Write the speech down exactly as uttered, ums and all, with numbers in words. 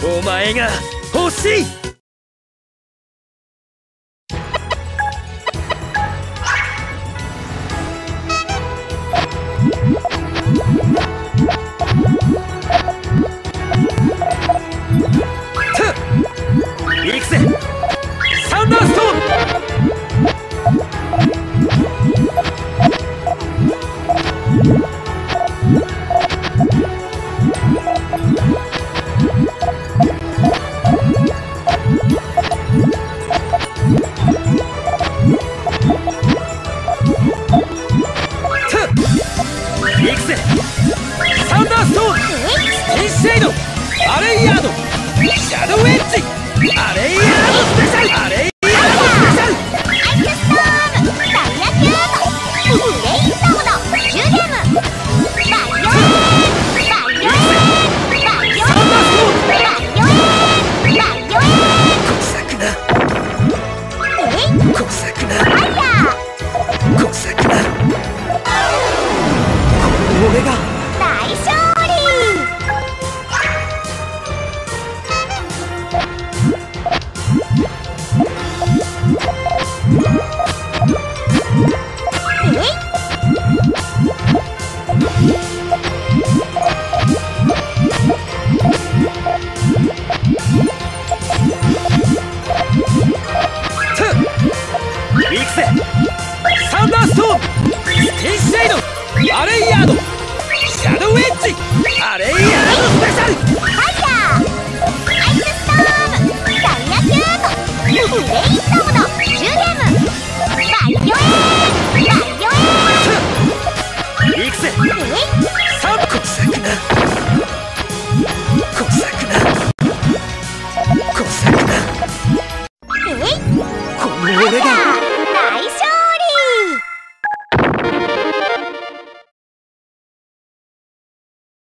お前が欲しい。行くぜサンダーストーン。行くぜサンダーストーン。ステンシェイドアレイヤードシャドウエッジアレイヤードスペシャルアレイヤードスペシャルアイスストームダイヤキュートブレインソードジュゲームバイオエンバイオエンバイオエンバイオエンバイオエン小作なえい小作なファイヤー小作な俺が大勝利。えい行くぜサンダーストーンステンシェイドアレイヤードシャドウエッジアレイヤードスペシャルファイヤーアイスストームダイヤキュートブレインソードジュゲームバイオエンバイオエン行くぜえいサン小作な小作な小作なえいこの俺が